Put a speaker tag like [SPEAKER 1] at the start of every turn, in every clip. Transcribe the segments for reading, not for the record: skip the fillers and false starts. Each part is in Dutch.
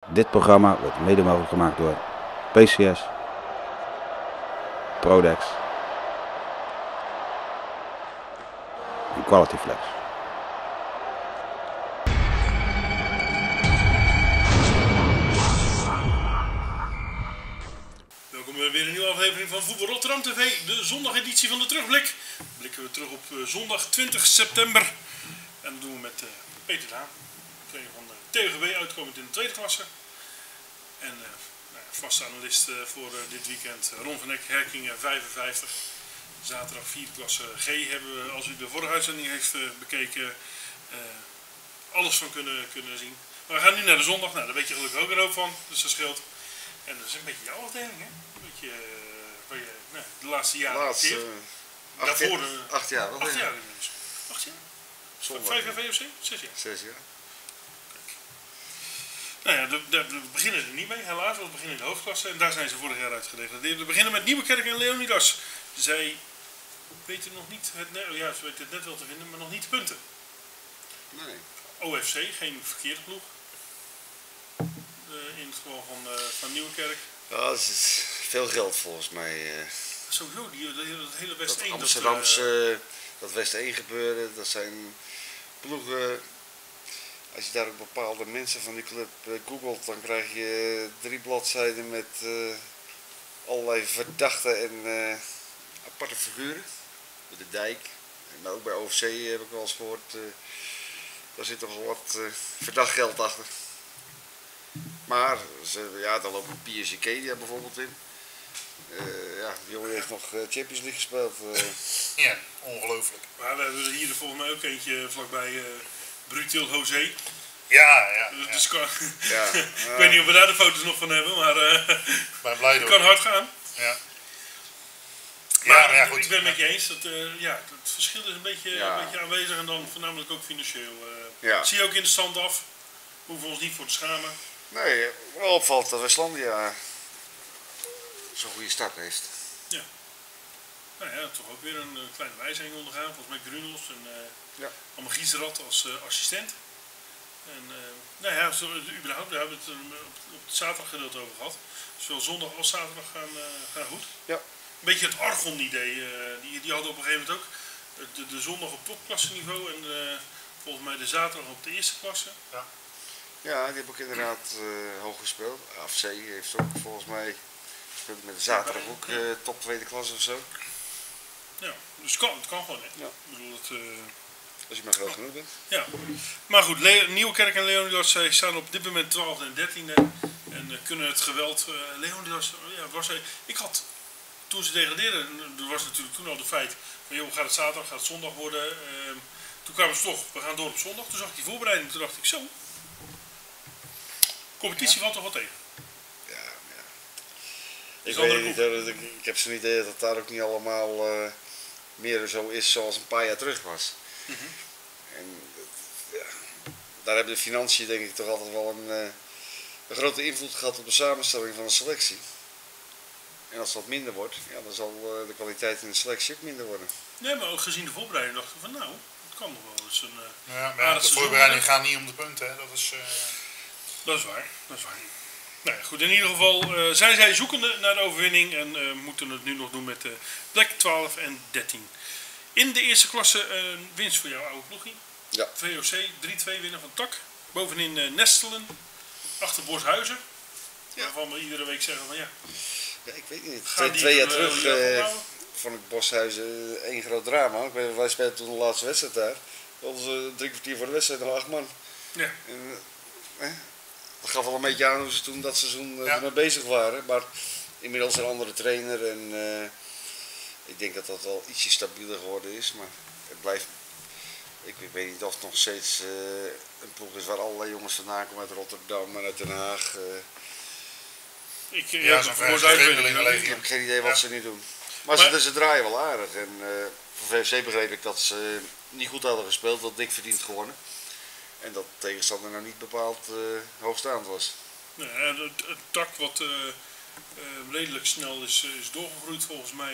[SPEAKER 1] Dit programma wordt mede mogelijk gemaakt door PCS, Prodex en Quality Flex.
[SPEAKER 2] Welkom bij weer een nieuwe aflevering van Voetbal Rotterdam TV, de zondageditie van de terugblik. Blikken we terug op zondag 20 september en dat doen we met Peter Daan, trainer van de TGB, uitkomend in de tweede klasse. En vaste analist voor dit weekend Ron van Eck, Herkingen 55. Zaterdag 4 klasse G hebben we, als u de vorige uitzending heeft bekeken, alles van kunnen zien. Maar we gaan nu naar de zondag, nou, daar weet je gelukkig ook een hoop van, dus dat scheelt. En dat is een beetje jouw afdeling, hè? Een beetje waar je de laatste jaren acteert.
[SPEAKER 3] 8 jaar.
[SPEAKER 2] 8 jaar inmiddels. 8 jaar?
[SPEAKER 3] Zondag.
[SPEAKER 2] 5 jaar VOC? 6 jaar?
[SPEAKER 3] 6 jaar.
[SPEAKER 2] Nou ja, we beginnen er niet mee, helaas. We beginnen in de hoofdklasse en daar zijn ze vorig jaar uitgedegradeerd. We beginnen met Nieuwekerk en Leonidas. Zij weten nog niet, ze weten het net wel te vinden, maar nog niet de punten.
[SPEAKER 3] Nee.
[SPEAKER 2] OFC, geen verkeerde ploeg. In het geval van Nieuwekerk.
[SPEAKER 3] Ja, dat is veel geld volgens mij.
[SPEAKER 2] Sowieso, dat hele West 1.
[SPEAKER 3] Dat Amsterdamse, dat West 1 gebeuren, dat zijn ploegen. Als je daar ook bepaalde mensen van die club googelt, dan krijg je 3 bladzijden met allerlei verdachte en aparte figuren. Bij de Dijk, maar ook bij OFC heb ik wel eens gehoord, daar zit toch wel wat verdacht geld achter. Maar daar loopt PSG bijvoorbeeld in. Die jongen heeft nog Champions League gespeeld.
[SPEAKER 4] Ja, ongelooflijk.
[SPEAKER 2] Maar we hebben hier volgens mij ook eentje vlakbij Brutil José.
[SPEAKER 4] Ja.
[SPEAKER 2] Dus ik
[SPEAKER 3] Ja.
[SPEAKER 2] weet niet of we daar de foto's nog van hebben, maar het kan hard gaan.
[SPEAKER 4] Ja.
[SPEAKER 2] Maar
[SPEAKER 4] ja, goed.
[SPEAKER 2] ik ben het met je eens, dat het verschil is een beetje aanwezig en dan voornamelijk ook financieel. Zie je ook in de stand af, hoeven we ons niet voor te schamen.
[SPEAKER 3] Nee, wel opvalt dat Westlandia zo'n goede start heeft.
[SPEAKER 2] Ja. Nou ja, toch ook weer een kleine wijziging ondergaan. Volgens mij Grunels en allemaal Gieserat als assistent. En überhaupt, daar hebben we het op het zaterdag gedeelte over gehad. Zowel zondag als zaterdag gaan goed.
[SPEAKER 3] Ja.
[SPEAKER 2] Een beetje het Argon-idee. Die hadden op een gegeven moment ook de zondag op topklasseniveau en volgens mij de zaterdag op de eerste klasse.
[SPEAKER 3] Ja, die heb ook inderdaad hoog gespeeld. AFC heeft ook volgens mij gespeeld met de zaterdag ook top tweede klasse of zo.
[SPEAKER 2] Ja, dus het kan gewoon, hè?
[SPEAKER 3] Ja.
[SPEAKER 2] Ik bedoel,
[SPEAKER 3] Als je maar groot genoeg bent.
[SPEAKER 2] ja, maar goed, Nieuwekerk en Leonidas staan op dit moment 12e en 13e en kunnen het geweld. Leonidas, ik had, toen ze degradeerden, er was natuurlijk toen al de feit van joh, gaat het zaterdag, gaat het zondag worden. Toen kwamen ze toch, we gaan door op zondag. Toen zag ik die voorbereiding, toen dacht ik zo. Competitie valt toch wel tegen?
[SPEAKER 3] Ja. Ik weet niet, ik heb zo'n idee dat het daar ook niet allemaal meer zo is zoals een paar jaar terug was. En daar hebben de financiën denk ik toch altijd wel een grote invloed gehad op de samenstelling van de selectie. En als dat minder wordt, dan zal de kwaliteit in de selectie ook minder worden.
[SPEAKER 2] Nee, maar ook gezien de voorbereiding dacht ik van nou, het kan nog wel eens een
[SPEAKER 4] maar de voorbereiding gaat niet om de punten, hè.
[SPEAKER 2] Dat is waar. Nou ja, goed, in ieder geval zijn zij zoekende naar de overwinning en moeten het nu nog doen met plek 12 en 13. In de eerste klasse winst voor jouw oude ploegie.
[SPEAKER 3] Ja.
[SPEAKER 2] VOC 3-2 winnen van Tak. Bovenin Nestelen. Achter Borshuizen.
[SPEAKER 3] Ja.
[SPEAKER 2] Waarvan we iedere week zeggen van ja.
[SPEAKER 3] Ja, ik weet niet.
[SPEAKER 2] Gaan die
[SPEAKER 3] 2 jaar
[SPEAKER 2] het,
[SPEAKER 3] terug vond ik Borshuizen één groot drama. Ik weet, wij speelden toen de laatste wedstrijd daar. We hadden 3 kwartier voor de wedstrijd nog 8 man.
[SPEAKER 2] Ja.
[SPEAKER 3] En, dat gaf wel een beetje aan hoe ze toen dat seizoen ermee bezig waren. Maar inmiddels een andere trainer en ik denk dat dat wel ietsje stabieler geworden is. Maar het blijft, ik weet niet of het nog steeds een ploeg is waar allerlei jongens vandaan komen uit Rotterdam en uit Den Haag.
[SPEAKER 2] Ik
[SPEAKER 3] heb geen idee wat ze nu doen. Maar ze draaien wel aardig. En voor VFC begreep ik dat ze niet goed hadden gespeeld, dat dik verdiend gewonnen. En dat de tegenstander nou niet bepaald hoogstaand was.
[SPEAKER 2] Ja, het Tak wat redelijk snel is doorgegroeid volgens mij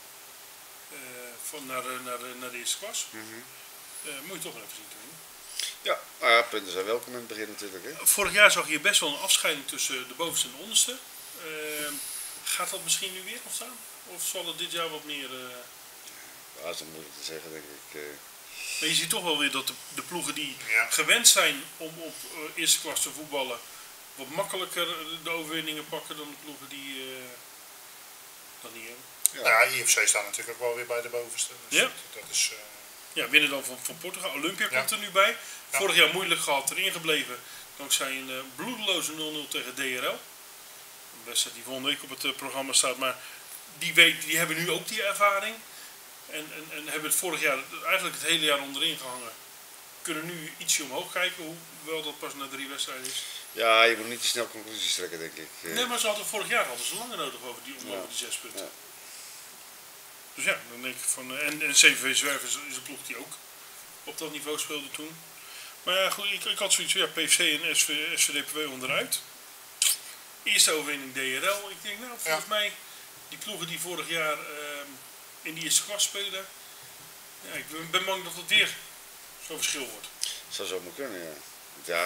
[SPEAKER 2] naar de eerste klas. Moet je toch wel even zien.
[SPEAKER 3] Ja, nou ja, punten zijn welkom in het begin natuurlijk. Hè.
[SPEAKER 2] Vorig jaar zag je best wel een afscheiding tussen de bovenste en de onderste. Gaat dat misschien nu weer ontstaan? Of zal het dit jaar wat meer...
[SPEAKER 3] Ja, dat is dan moeilijk te zeggen, denk ik.
[SPEAKER 2] Maar je ziet toch wel weer dat de ploegen die
[SPEAKER 4] Ja.
[SPEAKER 2] gewend zijn om op eerste klasse te voetballen, wat makkelijker de overwinningen pakken dan de ploegen die dat niet hebben.
[SPEAKER 3] Ja.
[SPEAKER 4] Nou ja, IFC staat natuurlijk ook wel weer bij de bovenste. Dus
[SPEAKER 2] Ja.
[SPEAKER 4] dat is...
[SPEAKER 2] Ja, winnen dan van Portugal. Olympia
[SPEAKER 4] Ja.
[SPEAKER 2] komt er nu bij.
[SPEAKER 4] Ja.
[SPEAKER 2] Vorig jaar moeilijk gehad, erin gebleven. Dankzij een bloedeloze 0-0 tegen DRL. Een wedstrijd die volgende week op het programma staat. Maar die hebben nu ook die ervaring. En hebben het vorig jaar eigenlijk het hele jaar onderin gehangen. Kunnen nu ietsje omhoog kijken, hoewel dat pas na 3 wedstrijden is.
[SPEAKER 3] Ja, je moet niet te snel conclusies trekken, denk ik.
[SPEAKER 2] Nee, maar vorig jaar hadden ze langer nodig over die 6 punten.
[SPEAKER 3] Ja.
[SPEAKER 2] Dus ja, dan denk ik van... En CVV Zwervers is een ploeg die ook op dat niveau speelde toen. Maar ja, goed, ik had zoiets van PFC en SVDPW onderuit. Eerste overwinning DRL. Ik denk, nou, volgens mij, die ploegen die vorig jaar in die eerste klas spelen... Ja, ik ben bang dat het weer zo'n verschil wordt.
[SPEAKER 3] Zou zo maar kunnen, ja. Want ja,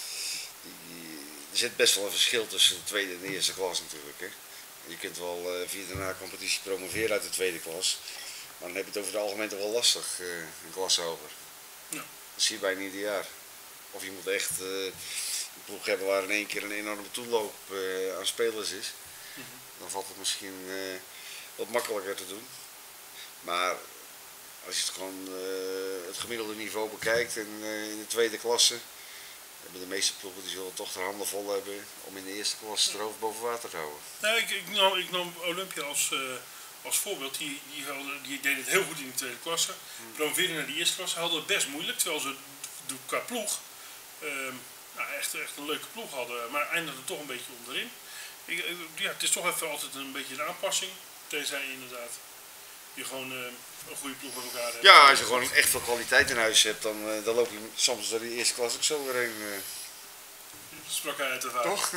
[SPEAKER 3] er zit best wel een verschil tussen de tweede en de eerste klas natuurlijk. Hè. Je kunt wel via de na-competitie promoveren uit de tweede klas. Maar dan heb je het over het algemeen toch wel lastig, een klas hoger.
[SPEAKER 2] Ja.
[SPEAKER 3] Dat zie je bijna ieder jaar. Of je moet echt een ploeg hebben waar in één keer een enorme toeloop aan spelers is. Dan valt het misschien wat makkelijker te doen. Maar als je het gewoon het gemiddelde niveau bekijkt en in de tweede klasse, hebben de meeste ploegen die zullen toch de handen vol hebben om in de eerste klasse het hoofd boven water te houden.
[SPEAKER 2] Nee, ik nam Olympia als voorbeeld. Die deden het heel goed in de tweede klasse. Promoveerden naar de eerste klasse, hadden het best moeilijk. Terwijl ze qua ploeg echt een leuke ploeg hadden. Maar eindigden toch een beetje onderin. Het is toch even altijd een beetje een aanpassing. Tenzij inderdaad je gewoon een goede ploeg bij elkaar hebt.
[SPEAKER 3] Ja, als je gewoon echt veel kwaliteit in huis hebt, dan loop je soms door de eerste klas ook zo weer heen.
[SPEAKER 2] Sprak hij uit ervaring.
[SPEAKER 3] Toch?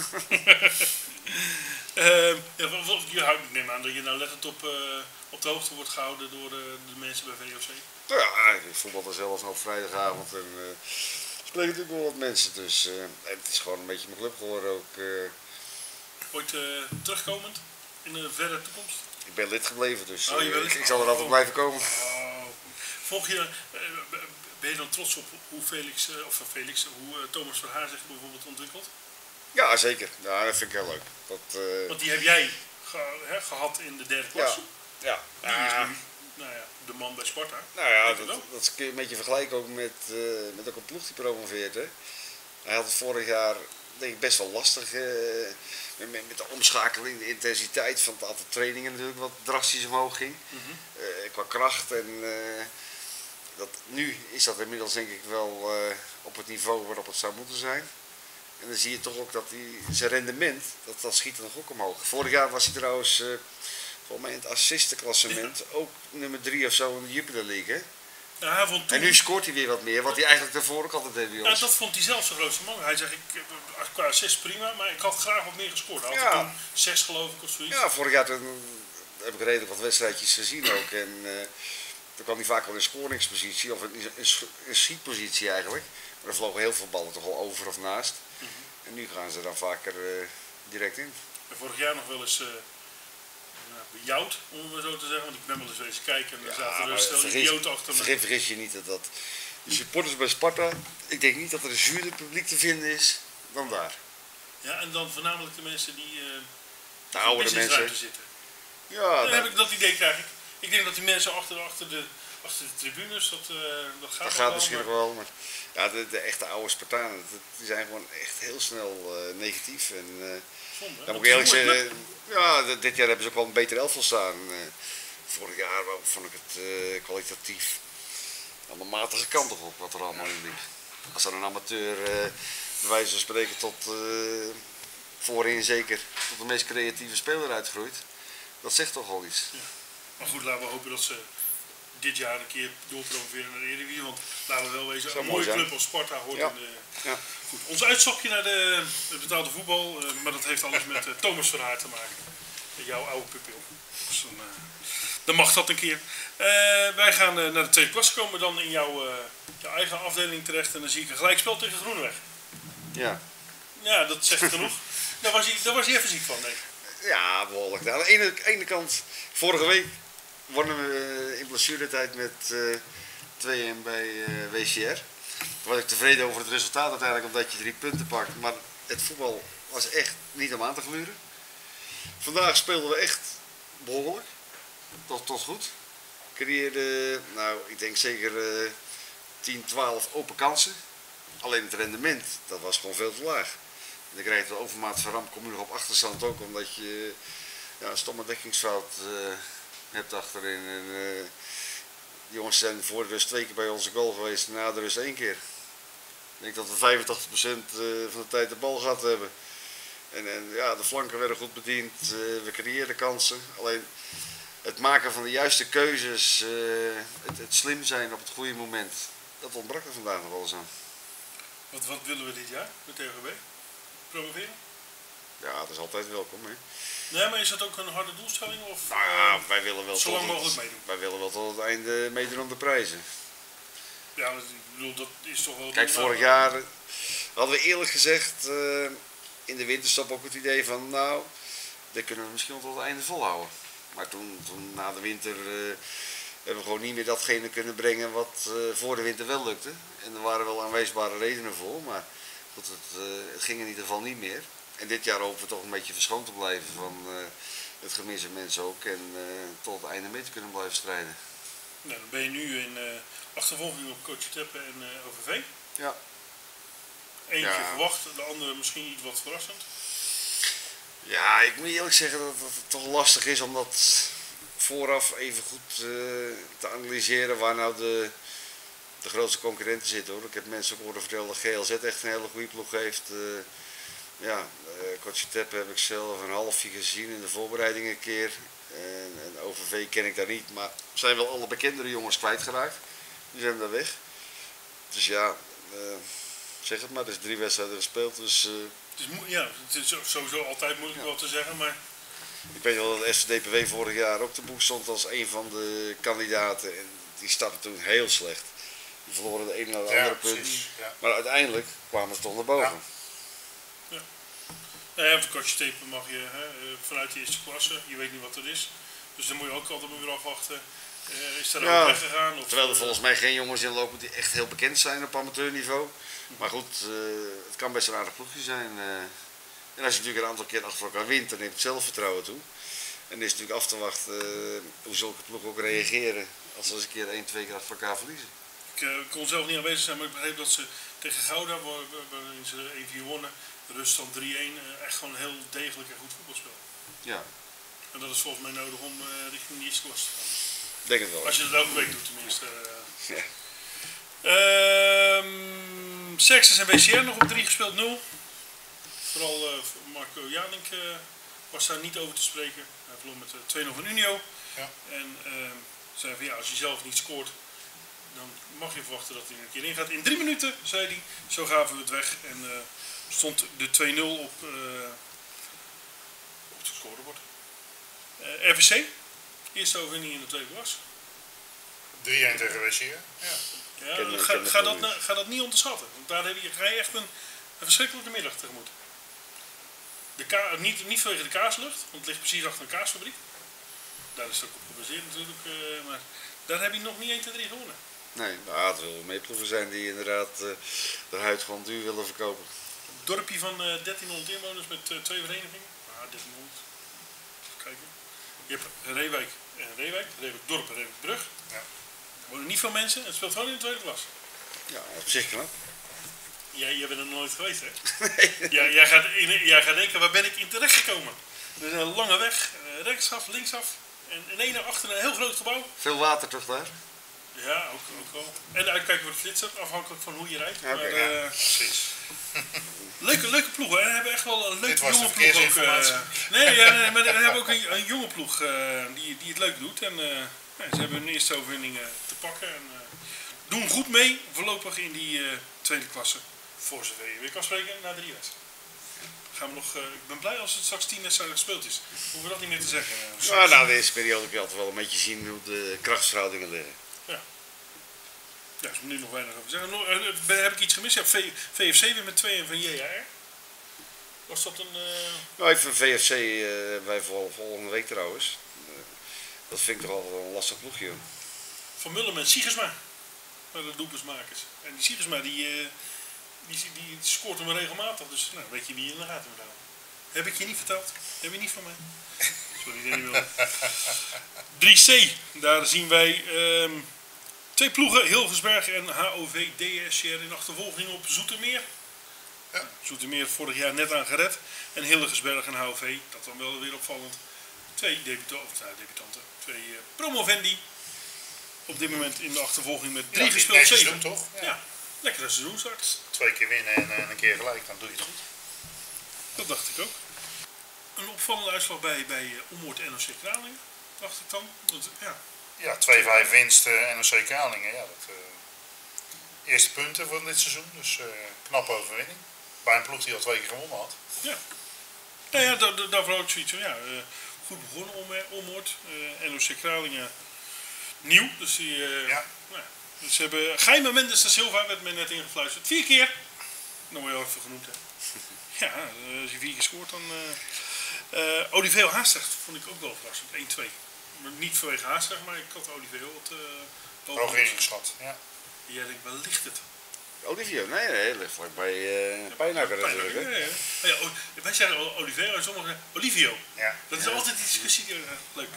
[SPEAKER 2] Ik neem aan dat je nou lettend op de hoogte wordt gehouden door de mensen bij VOC.
[SPEAKER 3] Nou ja, ik voetbal er zelfs nog op vrijdagavond en spreken natuurlijk wel wat mensen. Dus het is gewoon een beetje mijn club geworden ook.
[SPEAKER 2] Ooit terugkomend in de verre toekomst?
[SPEAKER 3] Ik ben lid gebleven, dus
[SPEAKER 2] je bent lid?
[SPEAKER 3] ik zal er altijd blijven komen.
[SPEAKER 2] Volg je, ben je dan trots op hoe hoe Thomas Verhaar zich bijvoorbeeld ontwikkelt?
[SPEAKER 3] Ja, zeker. Ja, dat vind ik heel leuk.
[SPEAKER 2] Want die heb jij gehad in de derde klas.
[SPEAKER 3] Ja.
[SPEAKER 2] Die is nu de man bij Sparta.
[SPEAKER 3] Nou ja, dat kun je een beetje vergelijken ook met ook een ploeg die promoveert. Hè. Hij had het vorig jaar denk ik best wel lastig met de omschakeling, de intensiteit van het aantal trainingen natuurlijk wat drastisch omhoog ging. Qua kracht en nu is dat inmiddels denk ik wel op het niveau waarop het zou moeten zijn. En dan zie je toch ook dat zijn rendement, dat schiet er nog ook omhoog. Vorig jaar was hij trouwens volgens mij in het assistenklassement ook nummer 3 of zo in de Jupiler League. Hè?
[SPEAKER 2] Ja, hij vond toen...
[SPEAKER 3] En nu scoort hij weer wat meer, wat hij eigenlijk daarvoor ook altijd deed bij ons.
[SPEAKER 2] Ja, dat vond hij zelf zijn grootste man. Hij zegt, qua 6 prima, maar ik had graag wat meer gescoord. Hij had er toen 6 geloof ik of zoiets.
[SPEAKER 3] Ja, vorig jaar heb ik redelijk wat wedstrijdjes gezien ook. En toen kwam hij vaak wel in scoringspositie, of in schietpositie eigenlijk. Maar er vlogen heel veel ballen toch al over of naast. En nu gaan ze dan vaker direct in.
[SPEAKER 2] En vorig jaar nog wel eens bejouwd, om het maar zo te zeggen. Want ik ben wel eens wezen kijken en er zaten er stel idioten achter me.
[SPEAKER 3] Vergis je niet dat de supporters bij Sparta, ik denk niet dat er een zuurder publiek te vinden is dan daar.
[SPEAKER 2] Ja, en dan voornamelijk de mensen die
[SPEAKER 3] de oudere mensen
[SPEAKER 2] zitten.
[SPEAKER 3] Ja,
[SPEAKER 2] dan heb ik dat idee krijg ik. Ik denk dat die mensen achter de tribunes, dat gaat
[SPEAKER 3] misschien nog wel. Maar ja, de echte oude Spartanen, die zijn gewoon echt heel snel negatief. En dan moet ik eerlijk zeggen, dit jaar hebben ze ook wel een beter elftal staan. Vorig jaar vond ik het kwalitatief aan de matige kant op wat er allemaal in ligt. Als er een amateur bij wijze van spreken tot voorin zeker tot de meest creatieve speler uitgroeit, dat zegt toch al iets.
[SPEAKER 2] Ja. Maar goed, laten we hopen dat ze dit jaar een keer doorpromoveren naar de Eredivisie. Want laten we wel wezen, een mooie club als Sparta hoort in de...
[SPEAKER 3] Ja.
[SPEAKER 2] Goed, ons uitstapje naar het betaalde voetbal, maar dat heeft alles met Thomas Verhaar te maken. Jouw oude pupil. Dus dan mag dat een keer. Wij gaan naar de tweede klas komen dan in jouw eigen afdeling terecht. En dan zie ik een gelijkspel tegen Groeneweg.
[SPEAKER 3] Ja.
[SPEAKER 2] Ja, dat zegt genoeg. Daar was hij even ziek van, denk ik.
[SPEAKER 3] Ja, behoorlijk. Nou, aan de ene kant, vorige week wonnen we in blessuretijd met 2-1 bij WCR. Toen was ik tevreden over het resultaat uiteindelijk, omdat je 3 punten pakt. Maar het voetbal was echt niet om aan te gluren. Vandaag speelden we echt behoorlijk. Tot goed. Creëerden, nou, ik denk zeker 10, 12 open kansen. Alleen het rendement, dat was gewoon veel te laag. En dan krijg je de overmaat van ramp, kom je nog op achterstand ook, omdat je een stomme dekkingsfout hebt achterin. En, die jongens zijn voor de rust 2 keer bij onze goal geweest en na de rust 1 keer. Ik denk dat we 85% van de tijd de bal gehad hebben. En ja, de flanken werden goed bediend, we creëerden kansen. Alleen het maken van de juiste keuzes, het slim zijn op het goede moment, dat ontbrak er vandaag nog wel eens aan.
[SPEAKER 2] Wat willen we dit jaar met TGB? Promoveren?
[SPEAKER 3] Ja, dat is altijd welkom. Hè?
[SPEAKER 2] Nee, maar is dat ook een harde doelstelling? Of,
[SPEAKER 3] Nou ja, wij willen wel
[SPEAKER 2] zo lang mogelijk meedoen.
[SPEAKER 3] Wij willen wel tot het einde meedoen om de prijzen.
[SPEAKER 2] Ja, ik bedoel, dat is toch wel...
[SPEAKER 3] Kijk, vorig jaar hadden we eerlijk gezegd in de winterstop ook het idee van, nou, dat kunnen we misschien wel tot het einde volhouden. Maar toen na de winter hebben we gewoon niet meer datgene kunnen brengen wat voor de winter wel lukte. En er waren wel aanwijsbare redenen voor, maar goed, het ging in ieder geval niet meer. En dit jaar hopen we toch een beetje verschoond te blijven van het gemis van mensen ook en tot het einde mee te kunnen blijven strijden.
[SPEAKER 2] Nou, dan ben je nu in achtervolging op Coach Teppe en OVV.
[SPEAKER 3] Ja.
[SPEAKER 2] Eentje verwacht, de andere misschien iets wat verrassend.
[SPEAKER 3] Ja, ik moet eerlijk zeggen dat het toch lastig is om dat vooraf even goed te analyseren waar nou de grootste concurrenten zitten, hoor. Ik heb mensen ook horen vertellen dat GLZ echt een hele goede ploeg heeft. Coach Teppe heb ik zelf een halfje gezien in de voorbereiding een keer. En OVV ken ik daar niet, maar zijn wel alle bekendere jongens kwijtgeraakt. Die zijn daar weg. Dus ja, zeg het maar, er is 3 wedstrijden gespeeld. Dus,
[SPEAKER 2] het is sowieso altijd moeilijk wat te zeggen, maar...
[SPEAKER 3] Ik weet wel dat SVDPW vorig jaar ook te boek stond als een van de kandidaten. En die startte toen heel slecht. Die verloren de ene naar de andere punt. Ja. Maar uiteindelijk kwamen ze toch naar boven.
[SPEAKER 2] Ja. Ja, de Coach Tepe mag je vanuit de eerste klasse, je weet niet wat dat is. Dus dan moet je ook altijd weer afwachten. Is er ook weggegaan? Of,
[SPEAKER 3] terwijl er volgens mij geen jongens in lopen die echt heel bekend zijn op amateurniveau. Maar goed, het kan best een aardig ploegje zijn. En als je natuurlijk een aantal keer achter elkaar wint, dan neemt het zelfvertrouwen toe. En dan is het natuurlijk af te wachten hoe zulke ploegen ook reageren als ze eens een keer 1, 2 keer achter elkaar verliezen.
[SPEAKER 2] Ik kon zelf niet aanwezig zijn, maar ik begreep dat ze tegen Gouda, waarin ze 1-4 wonnen, rust dan 3-1, echt gewoon een heel degelijk en goed voetbalspel.
[SPEAKER 3] Ja.
[SPEAKER 2] En dat is volgens mij nodig om richting de eerste klas te gaan.
[SPEAKER 3] Denk het wel.
[SPEAKER 2] Als je dat elke week doet tenminste.
[SPEAKER 3] Ja.
[SPEAKER 2] Sextus en WCR nog op 3 gespeeld, 0. Vooral Marco Janink was daar niet over te spreken. Hij verloor met 2-0 van Unio. Ja. En zei van ja, als je zelf niet scoort, dan mag je verwachten dat hij er een keer in gaat. In 3 minuten, zei hij, zo gaven we het weg. En stond de 2-0 op het scorebord. RVC, eerste overwinning in de tweede klas.
[SPEAKER 4] 3-1 tegen WCR.
[SPEAKER 2] Ja. Ga dat niet onderschatten. Want daar ga je echt een verschrikkelijke middag tegemoet. Niet vanwege de kaaslucht, want het ligt precies achter een kaasfabriek. Daar is het ook op gebaseerd natuurlijk. Maar daar heb je nog niet 1, 2, 3 gewonnen.
[SPEAKER 3] Nee, nou, het wil meeploegen zijn die inderdaad de huid gewoon duur willen verkopen.
[SPEAKER 2] Een dorpje van 1300 inwoners met 2 verenigingen. 1300. Even kijken. Je hebt Reewijk en Reewijk Dorp en Reewijk Brug. Ja. Er wonen niet veel mensen en het speelt gewoon in de tweede klas.
[SPEAKER 3] Ja, op zich knap.
[SPEAKER 2] Jij bent er nooit geweest, hè?
[SPEAKER 3] Nee.
[SPEAKER 2] Jij gaat denken, waar ben ik in terecht gekomen? Er is een lange weg, rechtsaf, linksaf. En in één achter een heel groot gebouw.
[SPEAKER 3] Veel water toch daar?
[SPEAKER 2] Ja, ook wel. En uitkijken voor de flitser, afhankelijk van hoe je rijdt.
[SPEAKER 3] Okay.
[SPEAKER 2] Maar,
[SPEAKER 4] ja, precies.
[SPEAKER 2] Leuke ploegen, hè? We hebben echt wel een leuke jonge ploeg ook. Maar we hebben ook een jonge ploeg die het leuk doet. En ze hebben hun eerste overwinning te pakken. En doen goed mee, voorlopig in die tweede klasse. Voor zover je weer kan spreken, na 3 wedstrijden. gaan we nog, ik ben blij als het straks 10 wedstrijden gespeeld is. Hoeven we dat niet meer te zeggen.
[SPEAKER 3] Nou, na de eerste periode kun je altijd wel een beetje zien hoe de krachtsverhoudingen liggen.
[SPEAKER 2] Ja, daar is nu nog weinig over te zeggen. Heb ik iets gemist? Ja, VFC weer met 2 van JR. Was dat een...
[SPEAKER 3] Nou, even VFC, wij volgende week trouwens. Dat vind ik toch altijd een lastig ploegje.
[SPEAKER 2] Van Mullen met Siegersma. De doelpuntsmakers. En die Siegersma die scoort hem regelmatig. Dus nou, weet je wie je in de gaten moet houden. Heb ik je niet verteld? Heb je niet van mij? Sorry, dat niet wil. 3C. Daar zien wij 2 ploegen. Hilgersberg en HOV DSR in achtervolging op Zoetermeer. Ja. Zoetermeer vorig jaar net aan gered. En Hilgersberg en HOV, dat dan wel weer opvallend. 2 debutanten. 2 promovendi. Op dit moment in de achtervolging met 3 gespeeld 7.
[SPEAKER 4] Doen, toch?
[SPEAKER 2] Ja, lekker seizoen straks.
[SPEAKER 4] 2 keer winnen en een keer gelijk, dan doe je het goed.
[SPEAKER 2] Dat dacht ik ook. Een opvallende uitslag bij Ommoord NOC Kralingen, dacht ik dan.
[SPEAKER 4] Ja, 2-5 winst NOC Kralingen. Ja, eerste punten van dit seizoen, dus knappe overwinning. Bij een ploeg die al 2 keer gewonnen had. Ja,
[SPEAKER 2] nou ja, daarvoor ook zoiets van, goed begonnen Ommoord. NOC Kralingen nieuw, dus die... Dus ze hebben Jaime Mendes da Silva, werd mij net ingefluisterd. 4 keer. Dan word je al even genoemd, hè. Ja, als je 4 keer scoort, dan... Oliveo Haastrecht vond ik ook wel verrassend. 1-2. Maar niet vanwege Haastrecht, maar ik had Oliveo wat
[SPEAKER 4] hoger ingeschat. Ja.
[SPEAKER 2] Jij denkt, waar ligt het?
[SPEAKER 3] Oliveo? Nee, het ligt vlakbij Pijnakker natuurlijk.
[SPEAKER 2] Ja, wij zeggen Oliveo en sommigen zeggen Olivio.
[SPEAKER 4] Ja.
[SPEAKER 2] Dat is altijd die discussie. Leuk.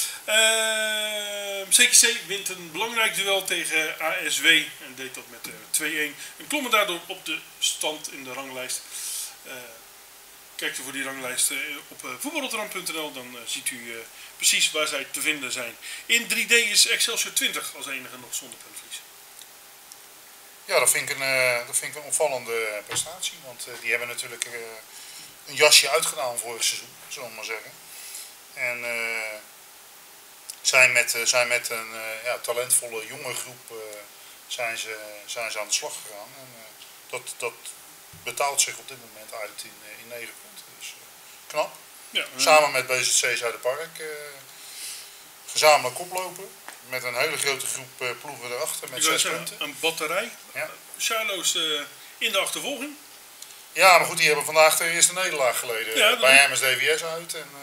[SPEAKER 2] CKC wint een belangrijk duel tegen ASW en deed dat met 2-1. En klommen daardoor op de stand in de ranglijst. Kijkt u voor die ranglijst op voetbalrotterdam.nl, dan ziet u precies waar zij te vinden zijn. In 3D is Excelsior 20 als enige nog zonder puntverlies.
[SPEAKER 4] Ja, dat vind ik een opvallende prestatie, want die hebben natuurlijk een jasje uitgedaan vorig seizoen, zullen we maar zeggen. En zijn met een talentvolle jonge groep zijn ze aan de slag gegaan. En dat betaalt zich op dit moment uit in 9 punten. Dus knap. Ja, samen met BZC Zuiderpark. Gezamenlijk oplopen. Met een hele grote groep ploegen erachter met 6 punten.
[SPEAKER 2] Een batterij. Ja. Charlo's in de achtervolging.
[SPEAKER 4] Ja, maar goed, die hebben vandaag de eerste nederlaag geleden. Bij MSDVS uit. En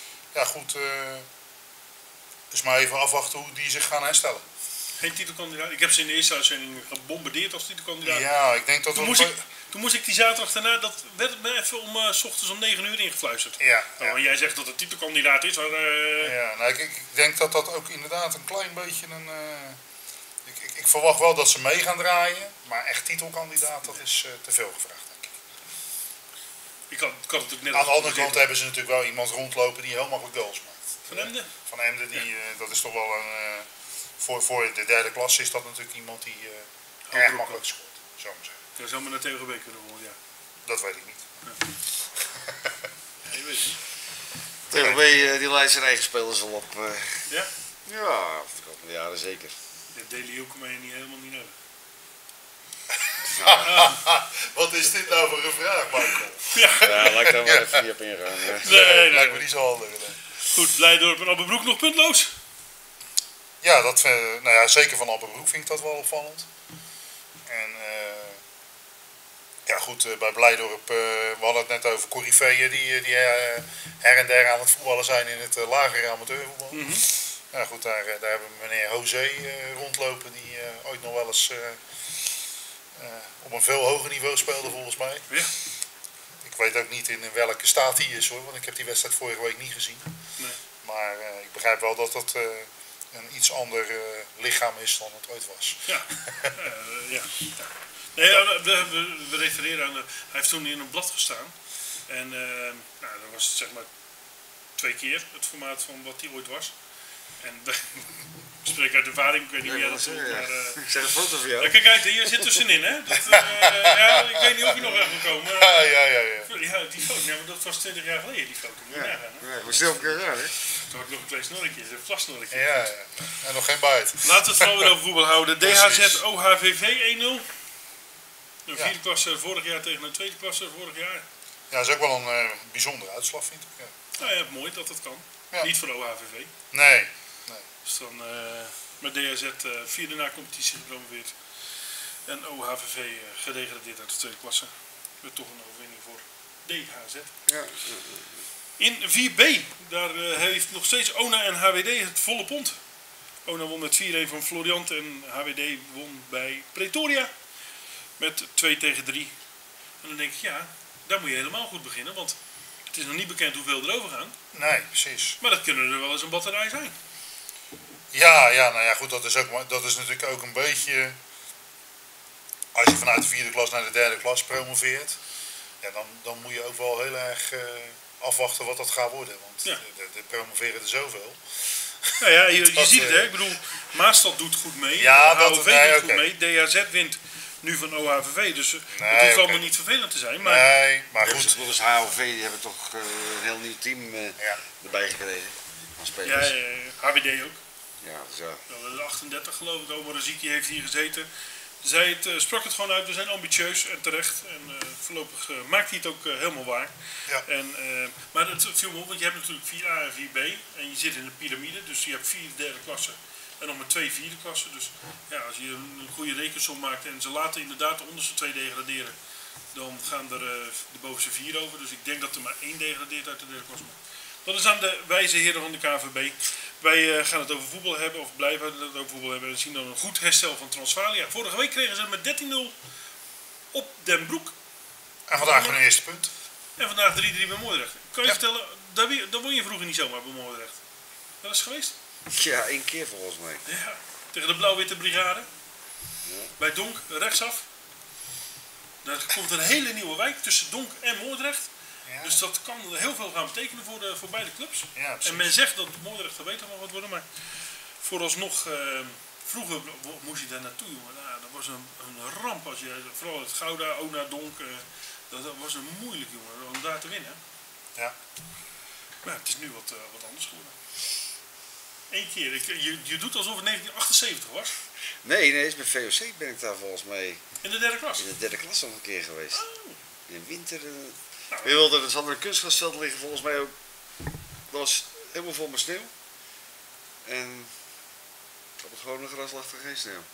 [SPEAKER 4] dus maar even afwachten hoe die zich gaan herstellen.
[SPEAKER 2] Geen titelkandidaat. Ik heb ze in de eerste uitzending gebombardeerd als titelkandidaat.
[SPEAKER 4] Ja, ik denk dat
[SPEAKER 2] toen moest ik die zaterdag daarna, dat werd me even om 's ochtends om 9 uur ingefluisterd.
[SPEAKER 4] Ja.
[SPEAKER 2] En jij zegt dat het titelkandidaat is. Maar,
[SPEAKER 4] ja, nou, ik denk dat dat ook inderdaad een klein beetje een... Ik verwacht wel dat ze mee gaan draaien, maar echt titelkandidaat, dat is te veel gevraagd, denk ik.
[SPEAKER 2] Ik had het ook net
[SPEAKER 4] aan de andere kant hebben ze natuurlijk wel iemand rondlopen die heel makkelijk goals maakt.
[SPEAKER 2] Van Emden?
[SPEAKER 4] Van Emden, dat is toch wel een... Voor de derde klasse is dat natuurlijk iemand die erg makkelijk scoort, zo maar zeggen.
[SPEAKER 2] Dat zou maar naar TGB kunnen worden, ja.
[SPEAKER 4] Dat weet ik niet.
[SPEAKER 2] Ja. Je weet het niet.
[SPEAKER 3] TGB die lijst zijn eigen spelers al op.
[SPEAKER 2] Ja?
[SPEAKER 3] Ja, de komende jaren zeker.
[SPEAKER 2] De Daily Hoek kan je helemaal niet hebben.
[SPEAKER 4] Wat is dit nou voor een vraag, Michael?
[SPEAKER 3] Ja, laat ik daar maar even niet op ingaan.
[SPEAKER 4] Nee, lijkt me niet zo handig.
[SPEAKER 2] Goed, Blijdorp en Alpenbroek nog puntloos?
[SPEAKER 4] Ja, zeker van Alpenbroek vind ik dat wel opvallend. En goed, bij Blijdorp, we hadden het net over coryfeeën die her en der aan het voetballen zijn in het lagere amateurvoetbal. Ja, goed, daar hebben we meneer José rondlopen die ooit nog wel eens op een veel hoger niveau speelde volgens mij.
[SPEAKER 2] Ja.
[SPEAKER 4] Ik weet ook niet in welke staat hij is hoor, want ik heb die wedstrijd vorige week niet gezien.
[SPEAKER 2] Nee.
[SPEAKER 4] Maar ik begrijp wel dat dat een iets ander lichaam is dan het ooit was.
[SPEAKER 2] Ja. Ja. Nee, we refereren aan, hij heeft toen in een blad gestaan. En dat was zeg maar 2 keer het formaat van wat hij ooit was. En ik spreek uit ervaring, ik weet niet meer dat het maar...
[SPEAKER 3] Ik zeg een foto van jou.
[SPEAKER 2] Ja, kijk uit, hier zit tussenin, hè. Dat, ik weet niet of je nog even komen. Ja, die foto, maar dat was 20 jaar geleden, die foto. Moet je nagaan, hè.
[SPEAKER 3] Ja, maar stil een keer aan, hè.
[SPEAKER 2] Toen had ik nog een klein snorretje, een vlasnorretje.
[SPEAKER 4] Ja, en nog geen buit.
[SPEAKER 2] Laten we het vooral weer over voetbal houden. DHZ OHVV 1-0. Een 4e klasse vorig jaar tegen een 2e klasse vorig jaar.
[SPEAKER 4] Ja, dat is ook wel een bijzondere uitslag, vind ik. Ja.
[SPEAKER 2] Nou ja, mooi dat het kan.
[SPEAKER 4] Ja.
[SPEAKER 2] Niet voor OHVV.
[SPEAKER 4] Nee.
[SPEAKER 2] Dus dan met DHZ vierde na competitie gepromoveerd. En OHVV gedegradeerd uit de tweede klasse. Met toch een overwinning voor DHZ.
[SPEAKER 3] Ja.
[SPEAKER 2] In 4B, daar heeft nog steeds ONA en HWD het volle pond. ONA won met 4-1 van Floriant en HWD won bij Pretoria met 2-3. En dan denk ik, ja, daar moet je helemaal goed beginnen, want het is nog niet bekend hoeveel er over gaan.
[SPEAKER 4] Nee, precies.
[SPEAKER 2] Maar dat kunnen er wel eens een batterij zijn.
[SPEAKER 4] Ja, nou ja, goed, dat is natuurlijk ook een beetje, als je vanuit de vierde klas naar de derde klas promoveert, ja, dan moet je ook wel heel erg afwachten wat dat gaat worden, want
[SPEAKER 2] Ja.
[SPEAKER 4] er promoveren er zoveel.
[SPEAKER 2] Nou ja, je ziet het, hè. Ik bedoel, Maastad doet goed mee,
[SPEAKER 4] Ja,
[SPEAKER 2] HOV
[SPEAKER 4] nee,
[SPEAKER 2] doet goed
[SPEAKER 4] oké.
[SPEAKER 2] mee, DHZ wint nu van OHVV, dus het
[SPEAKER 4] Nee,
[SPEAKER 2] hoeft
[SPEAKER 4] oké.
[SPEAKER 2] allemaal niet vervelend te zijn. Maar
[SPEAKER 4] Nee, maar
[SPEAKER 3] Ja,
[SPEAKER 4] goed.
[SPEAKER 3] volgens HOV die hebben toch een heel nieuw team
[SPEAKER 4] Ja.
[SPEAKER 3] erbij gekregen. Van
[SPEAKER 2] ja,
[SPEAKER 3] spelers.
[SPEAKER 2] HWD ook.
[SPEAKER 3] Ja, dus ja.
[SPEAKER 2] De 38 geloof ik, Omar Raziki heeft hier gezeten. Zij sprak het gewoon uit, we zijn ambitieus en terecht. En voorlopig maakt hij het ook helemaal waar.
[SPEAKER 4] Ja.
[SPEAKER 2] En, maar het viel me op, want je hebt natuurlijk 4A en 4B. En je zit in een piramide, dus je hebt 4 derde klassen. En nog maar 2 vierde klassen. Dus ja, als je een goede rekensom maakt en ze laten inderdaad de onderste 2 degraderen. Dan gaan er de bovenste 4 over. Dus ik denk dat er maar 1 degradeert uit de derde klasse. Dat is aan de wijze heren van de KNVB. Wij gaan het over voetbal hebben, of blijven het over voetbal hebben. En zien dan een goed herstel van Transvalia. Vorige week kregen ze het met 13-0 op Den Broek.
[SPEAKER 4] En vandaag hun eerste punt.
[SPEAKER 2] En vandaag 3-3 bij Moordrecht. Kan je
[SPEAKER 4] Ja.
[SPEAKER 2] vertellen, daar won je vroeger niet zomaar bij Moordrecht. Dat is geweest?
[SPEAKER 3] Ja, 1 keer volgens mij.
[SPEAKER 2] Ja. Tegen de Blauw-Witte Brigade.
[SPEAKER 3] Ja.
[SPEAKER 2] Bij Donk, rechtsaf. Daar komt een hele nieuwe wijk tussen Donk en Moordrecht.
[SPEAKER 4] Ja.
[SPEAKER 2] Dus dat kan heel veel gaan betekenen voor beide clubs.
[SPEAKER 4] Ja, precies.
[SPEAKER 2] En men zegt dat Moordrecht er beter van gaat worden, maar vooralsnog, vroeger moest je daar naartoe, jongen. Nou, dat was een ramp als je, vooral het Gouda, Ona, Donk, dat was een moeilijk, jongen, om daar te winnen.
[SPEAKER 4] Ja.
[SPEAKER 2] Maar het is nu wat anders geworden. Eén keer, je doet alsof het 1978 was,
[SPEAKER 3] Nee, is bij VOC ben ik daar volgens mij
[SPEAKER 2] in de derde klas.
[SPEAKER 3] in de derde klas nog een keer geweest.
[SPEAKER 2] Oh.
[SPEAKER 3] In de winter.
[SPEAKER 2] Nou,
[SPEAKER 3] Je wilde er zat een kunstgrasveld liggen volgens mij ook. Dat was helemaal vol met sneeuw. En op het gewone gras lag er geen sneeuw.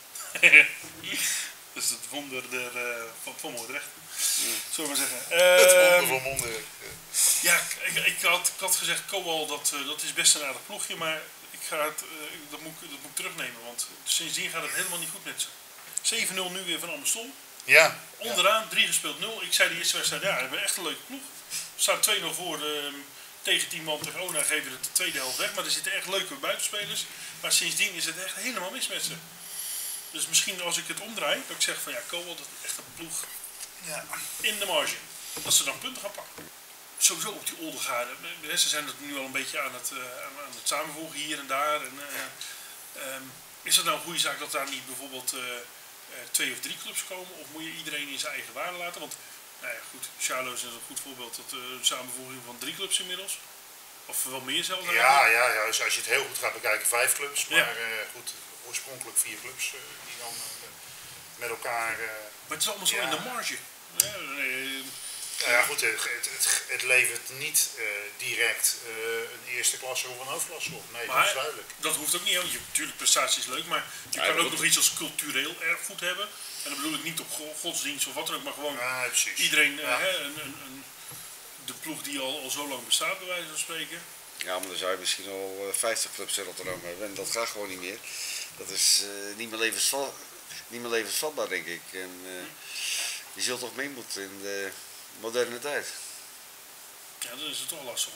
[SPEAKER 2] dat is het wonder van Moordrecht, zullen we maar zeggen.
[SPEAKER 4] Het wonder van Monden.
[SPEAKER 2] Ja, ik had gezegd, Koal, dat is best een aardig ploegje, maar dat moet ik terugnemen, want sindsdien gaat het helemaal niet goed met ze. 7-0 nu weer van Amstel.
[SPEAKER 4] Ja.
[SPEAKER 2] Onderaan, 3 gespeeld 0. Ik zei de eerste wedstrijd, ja, we hebben echt een leuke ploeg. We staan 2-0 voor tegen 10 man tegen Ona, geven het de tweede helft weg. Maar er zitten echt leuke buitenspelers. Maar sindsdien is het echt helemaal mis met ze. Dus misschien als ik het omdraai, dat ik zeg van ja, Koal, dat is echt een ploeg
[SPEAKER 4] Ja.
[SPEAKER 2] in de marge. Dat ze dan punten gaan pakken. Sowieso op die Oldengaarden. Ze zijn het nu al een beetje aan het samenvoegen hier en daar. En, is het nou een goede zaak dat daar niet bijvoorbeeld 2 of 3 clubs komen? Of moet je iedereen in zijn eigen waarde laten? Want, nou ja, goed, Charlo is een goed voorbeeld tot samenvoeging van 3 clubs inmiddels. Of wel meer zelfs.
[SPEAKER 4] Ja, dus als je het heel goed gaat bekijken, 5 clubs.
[SPEAKER 2] Ja.
[SPEAKER 4] Maar goed, oorspronkelijk 4 clubs die dan met elkaar...
[SPEAKER 2] Maar het is allemaal zo
[SPEAKER 4] Ja.
[SPEAKER 2] in de marge. Ja, nee,
[SPEAKER 4] Nou ja, goed, het levert niet direct een eerste klasse of een hoofdklasse op. Nee, dat is
[SPEAKER 2] maar
[SPEAKER 4] duidelijk.
[SPEAKER 2] dat hoeft ook niet. Want natuurlijk, prestatie is leuk, maar je
[SPEAKER 3] Ja,
[SPEAKER 2] kan ook
[SPEAKER 3] dat-
[SPEAKER 2] nog iets als cultureel erfgoed hebben. En dan bedoel ik niet op godsdienst of wat dan ook, maar gewoon
[SPEAKER 4] Ja, precies.
[SPEAKER 2] iedereen,
[SPEAKER 4] Ja.
[SPEAKER 2] de ploeg die al zo lang bestaat, bij wijze van spreken.
[SPEAKER 3] Ja, maar dan zou je misschien al 50 clubs in Rotterdam hebben. En dat gaat gewoon niet meer. Dat is niet meer levensvatbaar, denk ik. En je zult toch mee moeten in de moderne tijd.
[SPEAKER 2] Ja, dan is het toch lastig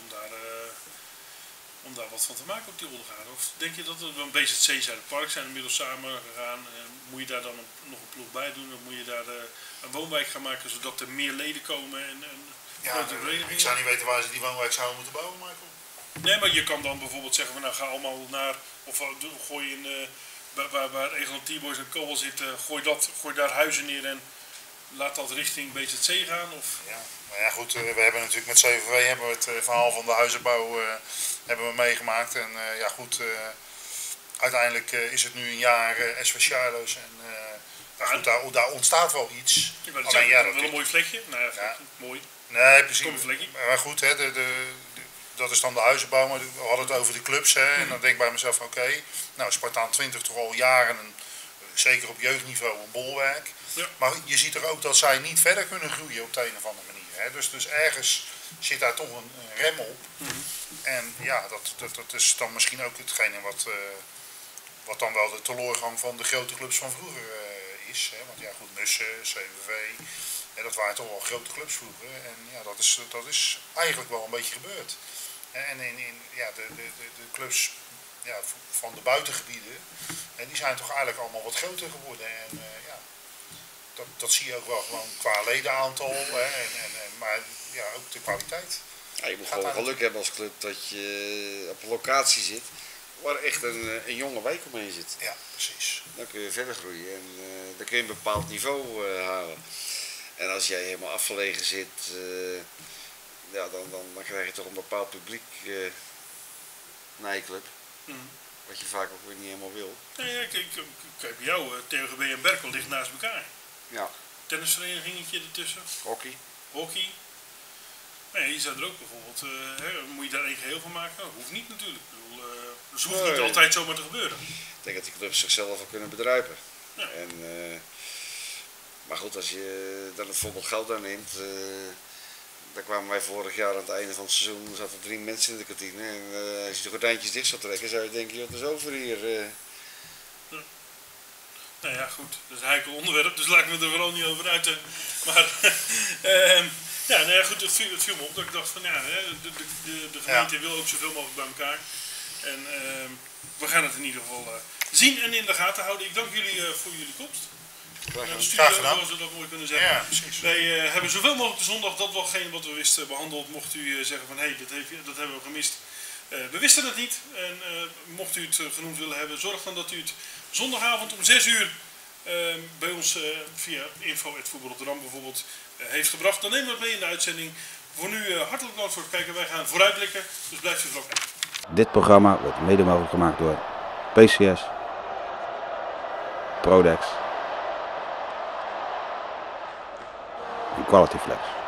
[SPEAKER 2] om daar wat van te maken op die Oldengaarden. Of denk je dat er een BZC zijn, de Park zijn inmiddels samen gegaan. Moet je daar dan nog een ploeg bij doen? Of moet je daar een woonwijk gaan maken zodat er meer leden komen? En
[SPEAKER 4] Ja,
[SPEAKER 2] grote verenigingen?
[SPEAKER 4] ik zou niet weten waar ze die woonwijk zouden moeten bouwen, Michael.
[SPEAKER 2] Nee, maar je kan dan bijvoorbeeld zeggen, van, nou ga allemaal naar, of gooi in, waar Egelon T-Boys en Kool zitten, gooi daar huizen neer en laat dat richting BZC gaan. Of...
[SPEAKER 4] Ja, nou ja, goed, we hebben natuurlijk met CVV hebben we het verhaal van de huizenbouw hebben we meegemaakt. En ja, goed, uiteindelijk is het nu een jaar SV Charlo's en ja, goed, daar ontstaat wel iets.
[SPEAKER 2] Ik wil
[SPEAKER 4] Alleen,
[SPEAKER 2] zeggen,
[SPEAKER 4] ja,
[SPEAKER 2] wel
[SPEAKER 4] dat
[SPEAKER 2] een mooi vlekje. Nou ja,
[SPEAKER 4] Ja.
[SPEAKER 2] mooi.
[SPEAKER 4] Nee, precies.
[SPEAKER 2] Kom vlekkie.
[SPEAKER 4] Maar goed, hè, dat is dan de huizenbouw, maar we hadden het over de clubs. Hè, en dan denk ik bij mezelf, oké, nou Spartaan 20 toch al jaren, zeker op jeugdniveau, een bolwerk.
[SPEAKER 2] Ja.
[SPEAKER 4] Maar je ziet er ook dat zij niet verder kunnen groeien op de een of andere manier. Hè. Dus ergens zit daar toch een rem op. En ja, dat is dan misschien ook hetgene wat dan wel de teloorgang van de grote clubs van vroeger is. Hè. Want ja goed, Nussen, CVV, dat waren toch wel grote clubs vroeger. En ja, dat is eigenlijk wel een beetje gebeurd. En de clubs van de buitengebieden, die zijn toch eigenlijk allemaal wat groter geworden. En dat zie je ook wel gewoon qua ledenaantal, maar ja, ook de kwaliteit.
[SPEAKER 3] Ja, je moet gewoon geluk hebben als club dat je op een locatie zit waar echt een jonge wijk omheen zit.
[SPEAKER 4] Ja, precies.
[SPEAKER 3] Dan kun je verder groeien en dan kun je een bepaald niveau halen. En als jij helemaal afgelegen zit, dan krijg je toch een bepaald publiek naar je club. Wat je vaak ook weer niet helemaal wil.
[SPEAKER 2] Nee, kijk bij jou, TGB en Berkel ligt naast elkaar.
[SPEAKER 3] Ja.
[SPEAKER 2] Tennisverenigingetje ertussen. Hockey. Nee, je zou er ook bijvoorbeeld, moet je daar één geheel van maken? Dat hoeft niet natuurlijk. Ik bedoel, dat hoeft niet altijd zomaar te gebeuren.
[SPEAKER 3] Ik denk dat die clubs zichzelf wel kunnen bedruipen.
[SPEAKER 2] Ja.
[SPEAKER 3] Maar goed, als je dan het voorbeeld Gouda neemt, daar kwamen wij vorig jaar aan het einde van het seizoen, er zaten 3 mensen in de kantine. En als je de gordijntjes dicht zou trekken, zou je denken, wat is over hier?
[SPEAKER 2] Nou ja, goed, dat is een heikel onderwerp, dus laat ik me er vooral niet over uiten. Maar goed, het viel me op dat ik dacht van de gemeente wil ook zoveel mogelijk bij elkaar. En we gaan het in ieder geval zien en in de gaten houden. Ik dank jullie voor jullie komst.
[SPEAKER 4] Graag gedaan.
[SPEAKER 2] Zoals we dat mooi kunnen zeggen.
[SPEAKER 4] Ja, precies.
[SPEAKER 2] Wij hebben zoveel mogelijk de zondag dat welgene wat we wisten behandeld. Mocht u zeggen van dat hebben we gemist. We wisten het niet. En mocht u het genoemd willen hebben, zorg dan dat u het zondagavond om 6 uur bij ons via info@voetbalrotterdam bijvoorbeeld heeft gebracht. Dan nemen we het mee in de uitzending. Voor nu hartelijk dank voor het kijken. Wij gaan vooruitblikken, dus blijft u er ook bij.
[SPEAKER 1] Dit programma wordt mede mogelijk gemaakt door PCS, Prodex en Quality Flex.